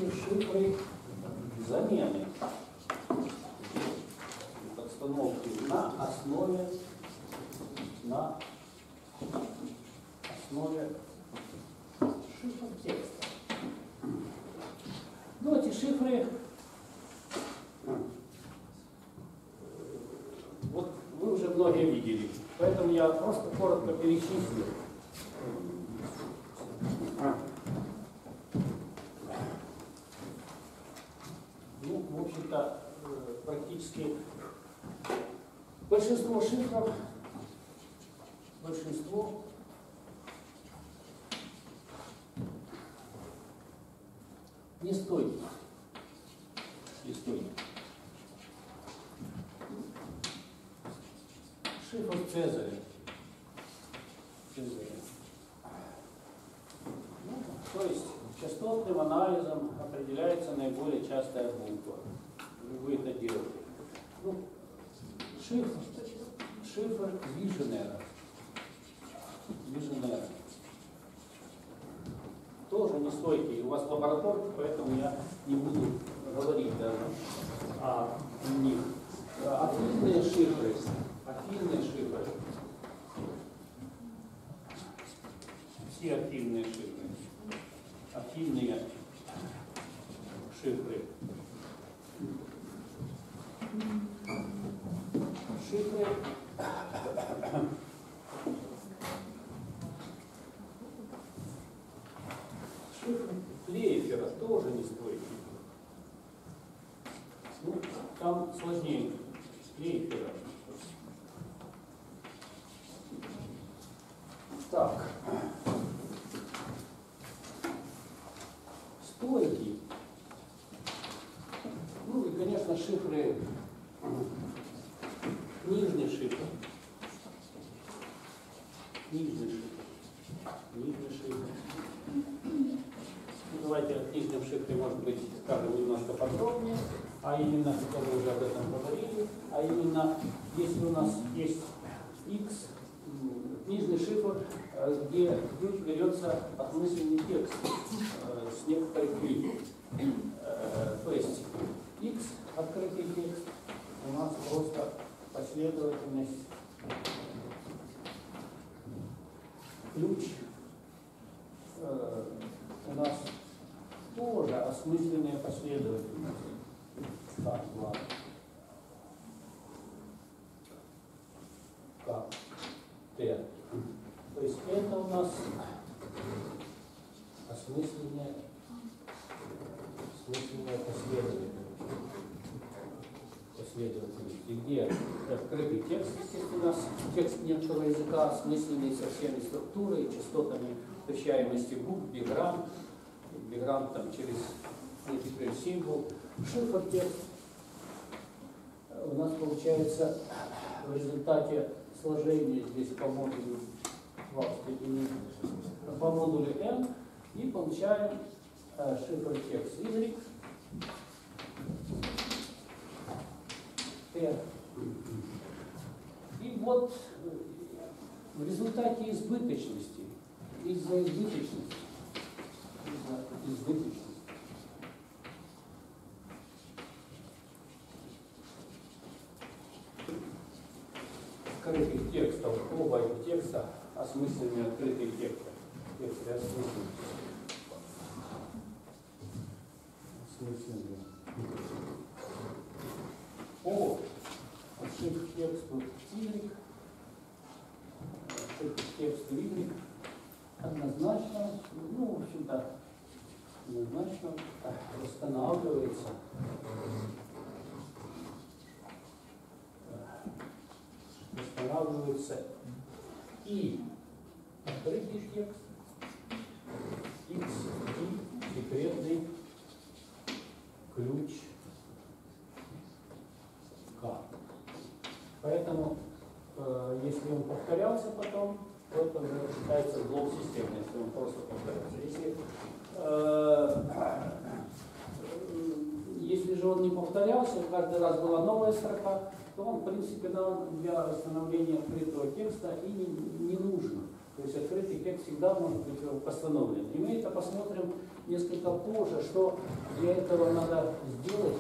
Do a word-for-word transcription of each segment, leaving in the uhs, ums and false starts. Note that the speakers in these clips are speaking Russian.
эти шифры замены подстановки на основе на основе шифров текста. Ну, эти шифры, вот вы уже многие видели, поэтому я просто коротко перечислю. Ну, в общем-то, практически большинство шифров, большинство не стойких. Не стойких. Шифр Цезаря. Цезаря. Ну, то есть частотным анализом определяется наиболее частая буква. Вы это делаете. Ну, шифр, шифр Виженера. Виженера. Тоже нестойкий. У вас лаборатория, поэтому я не буду говорить даже о них. Афинные шифры. Афинные шифры. Все афинные шифры. Афинные шифры. Шифры. Шифры Лейфера тоже не стойкий. Ну, там сложнее Лейфера. Так. Стойкий. Ну и, конечно, шифры, нижний шифр. Нижний шифр. Нижний шифр. Ну, давайте о нижнем шифре, может быть, скажем немножко подробнее, а именно, что мы уже об этом говорили, а именно, если у нас есть X, нижний шифр, где ключ берется осмысленный текст с некоторой кликой. То есть X, открытый текст, у нас просто последовательность, ключ у нас тоже осмысленная последовательность. Так, ладно. Как? Т. То есть это у нас осмысленная, осмысленная последовательность. Последовательность. И где открытый текст, естественно, у нас текст немецкого языка, осмысленный со всеми структурой, частотами встречаемости букв, биграмм, биграмм там через некий символ, шифр текст. У нас получается в результате сложения здесь по модулю степени, по модулю n и получаем э, шифр текст y, t. И вот в результате избыточности, из-за избыточности, из-за избыточности, открытых текстов, оба этих текста осмысленные открытые тексты. Тексты осмысленные. Осмысленные. По шифр тексту Y, шифр тексту Y однозначно, ну, в общем-то, однозначно восстанавливается восстанавливается и открытый текст, X и секретный ключ К. Поэтому, э, если он повторялся потом, то это уже считается блок системы, если он просто повторялся. Если, э, если же он не повторялся, каждый раз была новая строка, то он, в принципе, нам для восстановления открытого текста и не, не нужно. То есть открытый текст всегда может быть восстановлен. И мы это посмотрим несколько позже, что для этого надо сделать,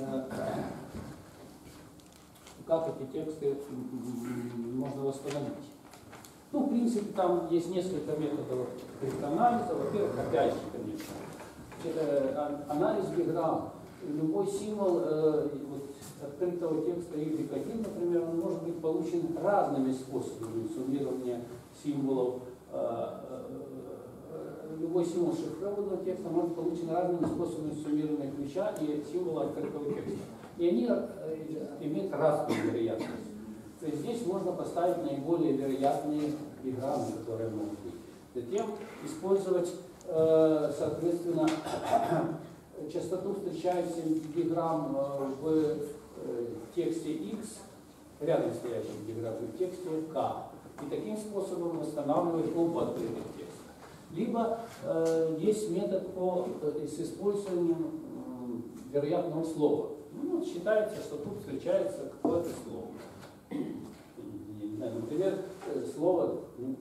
как эти тексты можно восстановить. Ну, в принципе, там есть несколько методов криптоанализа. Во-первых, опять же, конечно, это анализ биграмм. Любой символ э, вот, открытого текста язык один, например, он может быть получен разными способами суммирования символов. Э, э, любой символ шифрованного текста может быть получен разными способами суммирования ключа и символа открытого текста. И они э, имеют разную вероятность. То есть здесь можно поставить наиболее вероятные биграммы, которые могут быть. Затем использовать, э, соответственно, частоту встречающихся биграмм в э, тексте X, рядом стоящих биграмм в тексте K. И таким способом восстанавливать оба открытых текста. Либо э, есть метод по, э, с использованием э, вероятного слова. Ну, вот считается, что тут встречается какое-то слово. Например, слово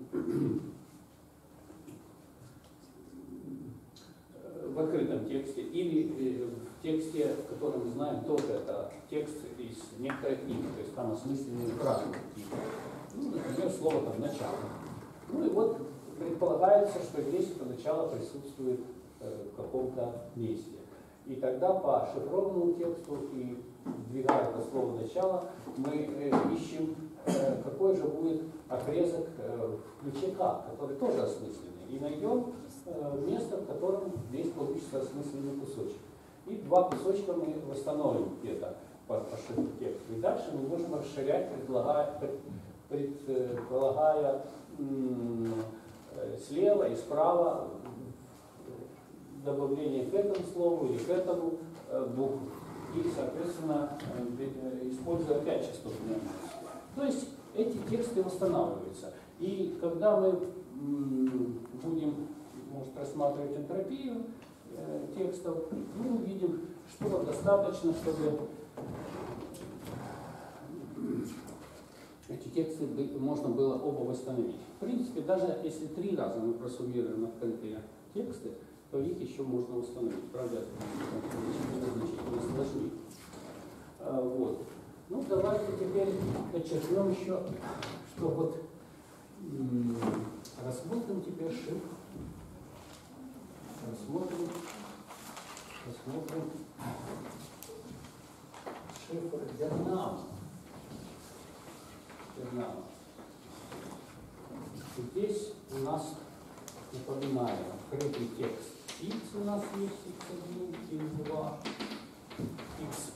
в открытом тексте или в тексте, который мы знаем, тоже это текст из некоторой книги, то есть там осмысленные фразы какие-то. Ну, например, слово там «начало». Ну и вот предполагается, что здесь это начало присутствует в каком-то месте. И тогда по шифрованному тексту и двигая это слово «начало», мы ищем, какой же будет отрезок в ключе К, который тоже осмысленный. И найдем место, в котором здесь получится осмысленный кусочек. И два кусочка мы восстановим где-то по шифру текста. И дальше мы можем расширять, предлагая, предполагая слева и справа добавление к этому слову или к этому букву. И, соответственно, используя опять частотную анализ. То есть эти тексты восстанавливаются. И когда мы будем, может, рассматривать энтропию э, текстов, мы увидим, что достаточно, чтобы эти тексты можно было оба восстановить. В принципе, даже если три раза мы просуммируем открытые тексты, то их еще можно восстановить. Правда, это значительно сложнее. А, вот. Ну, давайте теперь подчеркнем еще, что вот м- рассмотрим теперь шифр. Рассмотрим, рассмотрим шифр Бернама. Бернама. Здесь у нас, напоминаю, открытый текст X у нас есть, икс один, икс два, X.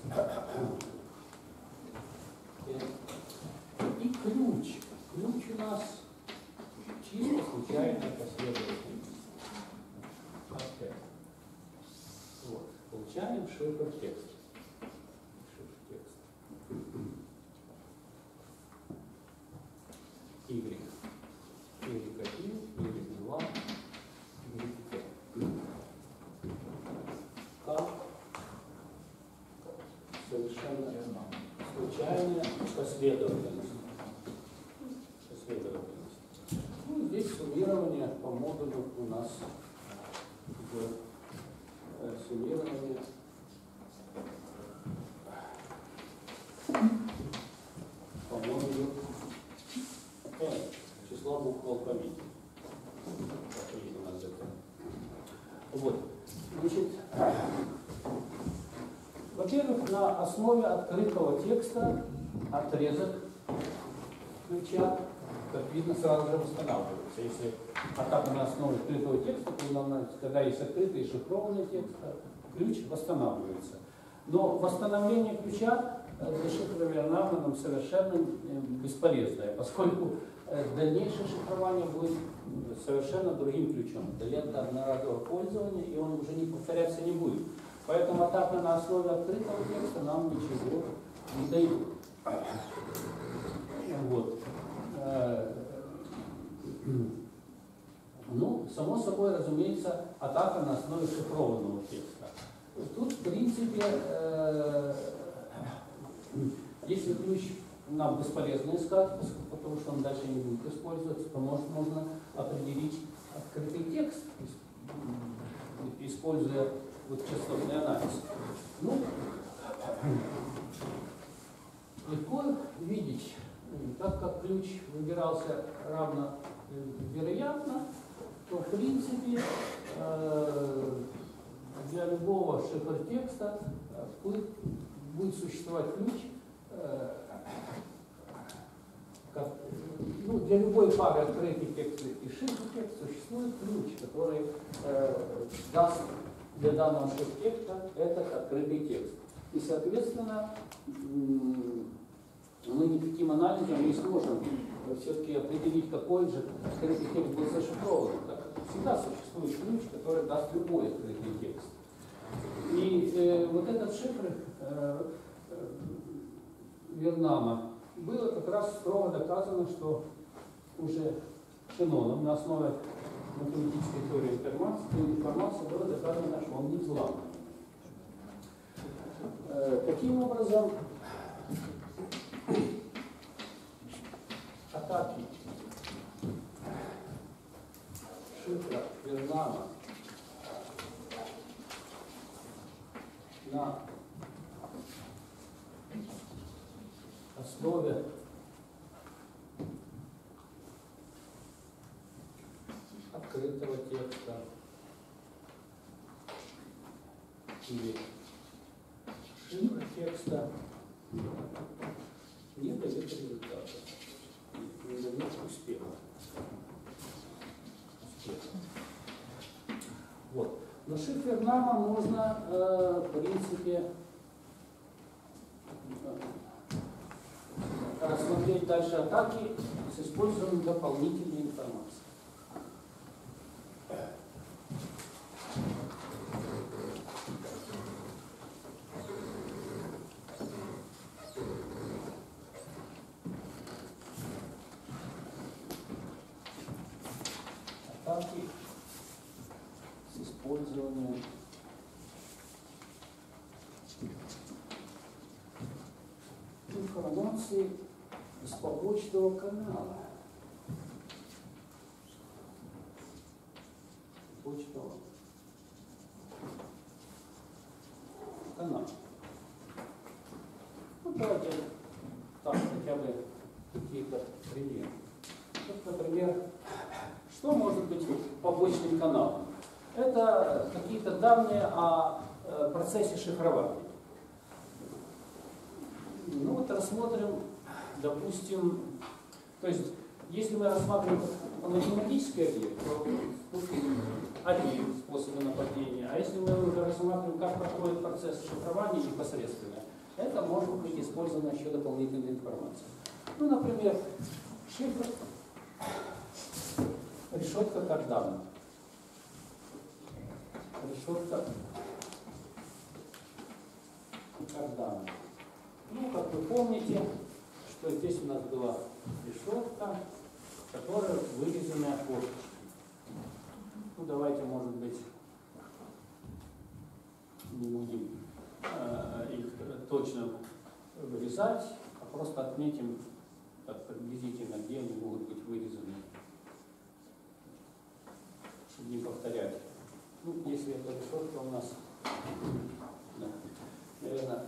И ключ. Ключ у нас чисто случайная последовательность. Okay. Вот. Получаем шифр текст. Шифр текст. Y. Y один, Y два, Y пять. Как совершенно случайная последовательность. Последовательность. Ну, здесь суммирование по модулю у нас идет э, суммирование по модулю э, числа букв в алфавите. Вот. Значит, во-первых, на основе открытого текста отрезок ключа, как видно, сразу же восстанавливается. Если атака на основе открытого текста, то когда есть открытый и шифрованный текст, ключ восстанавливается. Но восстановление ключа для шифра Бернама нам совершенно бесполезное, поскольку дальнейшее шифрование будет совершенно другим ключом. Для одноразового пользования, и он уже не повторяться не будет. Поэтому атака на основе открытого текста нам ничего не дает. Вот. Ну, само собой, разумеется, атака на основе шифрованного текста. Тут, в принципе, э, если ключ нам бесполезно искать, потому что он дальше не будет использоваться, потому что можно определить открытый текст, используя вот частотный анализ. Ну, легко видеть, так как ключ выбирался равно вероятно, то в принципе для любого шифртекста будет существовать ключ, как, ну, для любой пары открытый текст и шифр-текст существует ключ, который э, даст для данного шифр-текста этот открытый текст. И, соответственно, мы никаким анализом не сможем все-таки определить, какой же открытый текст был зашифрован. Так как всегда существует ключ, который даст любой открытый текст. И э, вот этот шифр э, э, Вернама было как раз строго доказано, что уже Шеноном на основе математической теории информации, информации было доказано, что он не взломан. Э, таким образом, атаки шифра Вернама на основе открытого текста или шифра текста не дает результата, не дает успеха. Успеха. Вот. Но шифр Вернама можно, э, в принципе, рассмотреть дальше атаки с использованием дополнительной информации. Атаки с использованием информации из побочного канала. Побочного канала. Ну, давайте там хотя бы какие-то примеры. Вот, например, что может быть побочным каналом? Это какие-то данные о э, процессе шифрования. Ну вот рассмотрим, допустим, то есть, если мы рассматриваем математический объект, то тут один способ нападения, а если мы уже рассматриваем, как проходит процесс шифрования непосредственно, это может быть использована еще дополнительная информация. Ну, например, шифр, решетка как данных. Решетка как данных. Ну, как вы помните, что здесь у нас была решетка, которая вырезанная окошечки. Ну, давайте, может быть, не будем э, их точно вырезать, а просто отметим так приблизительно, где они могут быть вырезаны, чтобы не повторять. Ну, если эта решетка у нас, да, наверное,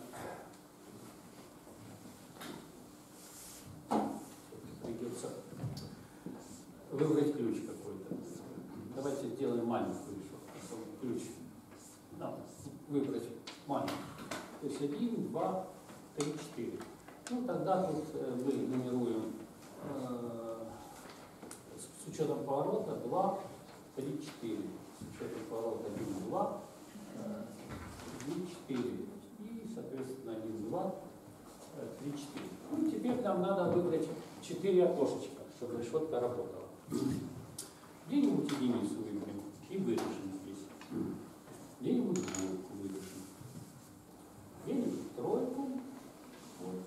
придется выбрать ключ какой-то. Давайте сделаем маленькую решетку. Ключ. Да, выбрать маленький. То есть один, два, три, четыре. Ну, тогда тут э, мы нумеруем э, с учетом поворота два, три, четыре. С учетом поворота один, два, три, четыре. И, соответственно, один, два, три, четыре. Ну, теперь нам надо выбрать четыре окошечка, чтобы решетка работала. Где-нибудь единицу выберем и вырежем здесь. Где-нибудь двойку вырежем. Где-нибудь тройку. Вот.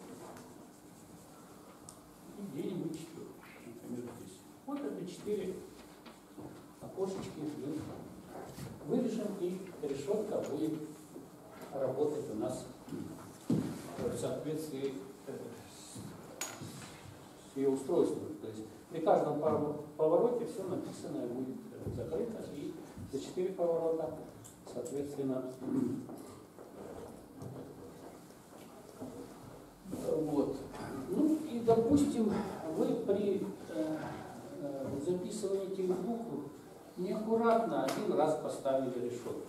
И где-нибудь четверку. Например, здесь. Вот это четыре окошечки мы вырежем, и решетка будет работать у нас в соответствии ее устройство. То есть при каждом повороте все написанное будет закрыто, и за четыре поворота, соответственно, вот. Ну и, допустим, вы при э, записывании этих букв неаккуратно один раз поставили решетку.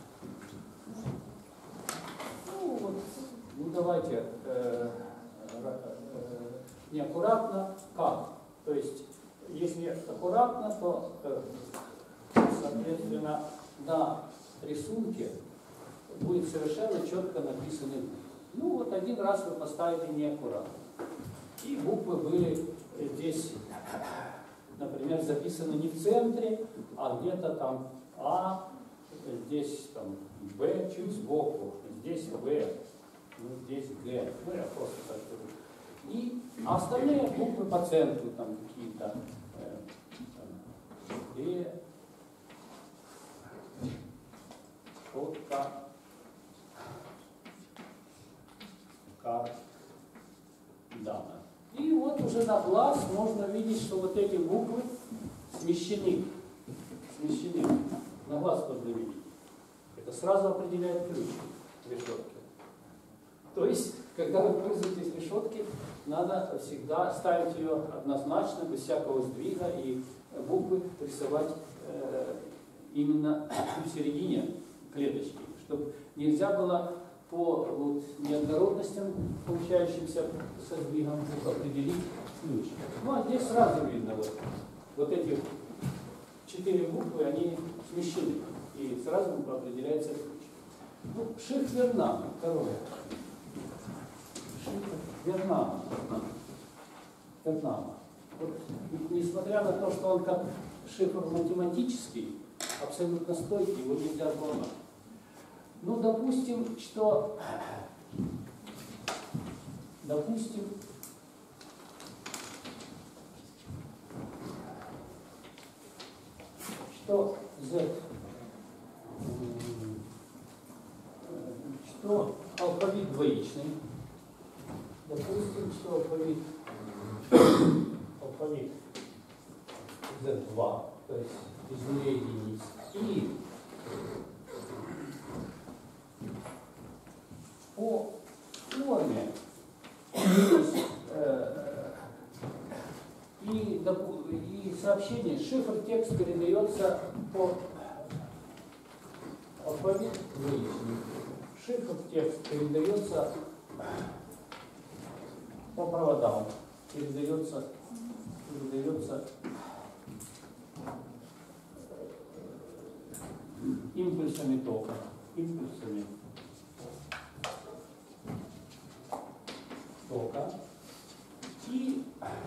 Ну вот, ну давайте э, э, неаккуратно как? То есть, если аккуратно, то, э, соответственно, на рисунке будет совершенно четко написаны буквы. Ну вот один раз вы поставили неаккуратно. И буквы были здесь, например, записаны не в центре, а где-то там А, здесь там Б чуть сбоку, здесь В, ну, здесь Г. Ну я просто так говорю. И а остальные буквы по центру, там какие-то э, Д, что-то, К, да. И вот уже на глаз можно видеть, что вот эти буквы смещены. Смещены. На глаз можно видеть. Это сразу определяет ключ решетки. То есть, когда вы пользуетесь решеткой, надо всегда ставить ее однозначно, без всякого сдвига, и буквы рисовать э, именно в середине клеточки, чтобы нельзя было по вот, неоднородностям, получающимся со сдвигом, определить ключ. Ну а здесь сразу видно, вот, вот эти четыре буквы, они смещены, и сразу определяется ключ. Ну, шифр Вернама, второе. Шифр Вернама. Вернама. Вот, несмотря на то, что он как шифр математический, абсолютно стойкий, его нельзя взломать. Ну, допустим, что, допустим, что Z, что алфавит двоичный, допустим, что алфавит, алфавит зет два, то есть из нуля единиц, и по форме э, и, и сообщение, шифр текст передается по алфавиту двоичный. Шифр текст передается по проводам, передается, передается импульсами тока, импульсами тока и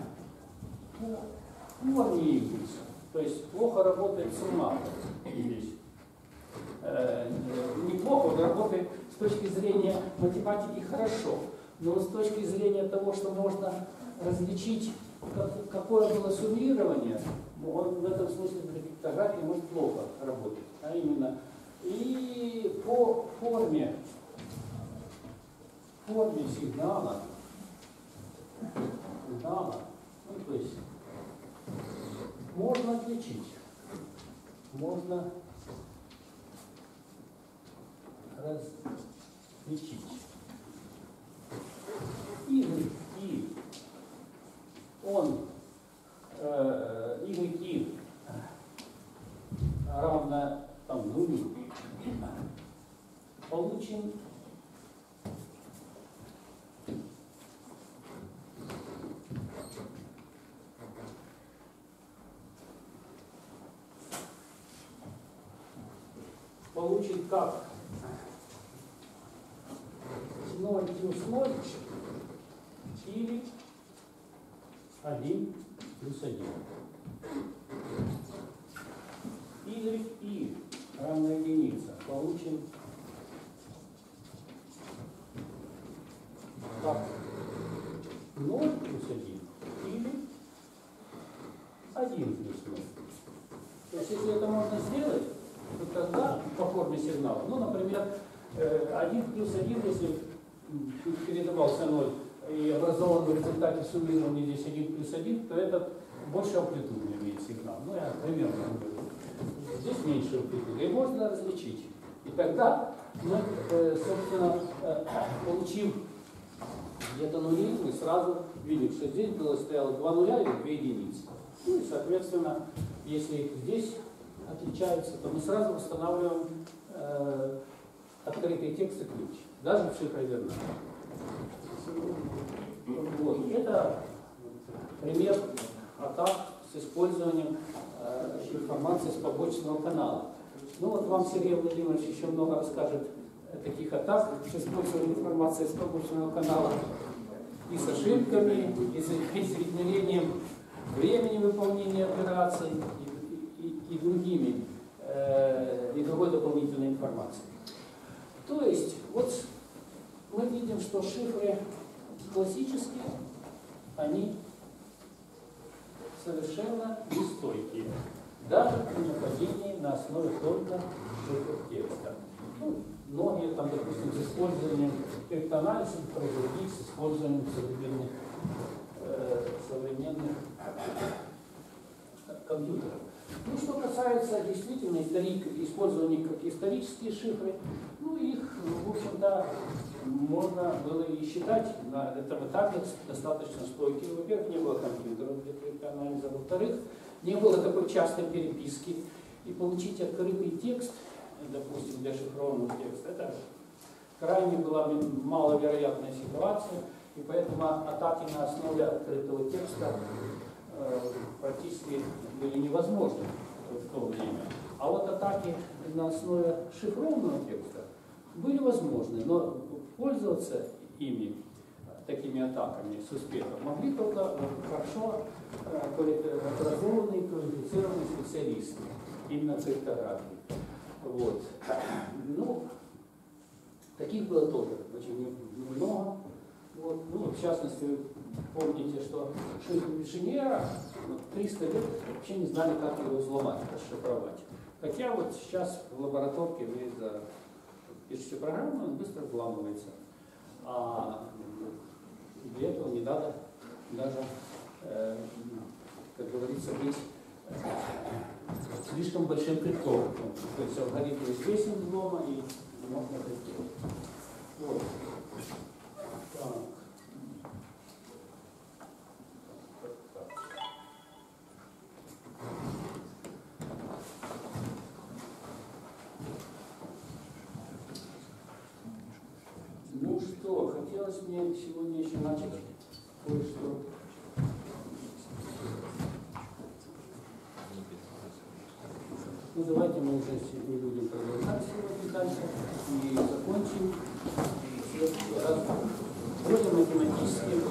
по форме импульса. То есть плохо работает сумматор здесь. Э, неплохо, он работает с точки зрения математики хорошо, но с точки зрения того, что можно различить, как, какое было суммирование, он в этом смысле для криптографии может плохо работать. А именно, и по форме, форме сигнала, сигнала, ну, то есть можно отличить, можно различить. И, и он, э, и равно там нулю, получим получим как ноль плюс ноль или один плюс один. Y и равно единице получим как ноль плюс один или один плюс ноль. То есть если это можно сделать, то тогда по форме сигнала, ну, например, один плюс один, если передавался ноль и образован в результате суммирования здесь один плюс один, то этот больше амплитуды имеет сигнал. Ну, я примерно говорю. Здесь меньше амплитуды. И можно различить. И тогда мы, собственно, получив где-то нули, мы сразу видим, что здесь было стояло два нуля или две единицы. Ну и, соответственно, если здесь отличаются, то мы сразу восстанавливаем э, открытый текст и ключ. Даже в шифроверном. Вот. Это пример атак с использованием э, информации с побочного канала. Ну вот вам Сергей Владимирович еще много расскажет о таких атак с использованием информации с побочного канала и с ошибками, и с изменением времени выполнения операций и, и, и другими, э, и другой дополнительной информацией. То есть, вот мы видим, что шифры классические, они совершенно нестойкие, даже при нападении на основе только шифров текста. Ну, многие там, допустим, с использованием криптоанализа производить, с использованием современных, э, современных компьютеров. Ну, что касается действительно историк, использования как исторические шифры, ну, их, в общем-то, можно было и считать на этом этапе достаточно стойкими. Во-первых, не было компьютеров для криптоанализа, во-вторых, не было такой частой переписки. И получить открытый текст, допустим, для шифрованного текста, это крайне была маловероятная ситуация, и поэтому атаки на основе открытого текста э, практически были невозможны в то время. А вот атаки на основе шифрованного текста были возможны, но пользоваться ими, такими атаками с успехом, могли только хорошо образованные, квалифицированные специалисты именно в криптографии. Вот. Ну, таких было тоже очень много. Вот. Ну, в частности, вы помните, что шифр Мишинера триста лет вообще не знали, как его взломать, расшифровать. Хотя вот сейчас в лабораторке вы пишете программу, он быстро взламывается. А для этого не надо даже, э, как говорится, быть слишком большим криптографом. То есть алгоритм известен взлома и можно это сделать. Вот. Так. Ну что, хотелось мне сегодня еще начать кое-что. Ну давайте мы уже не будем продолжать сегодня дальше и закончим. Более математическим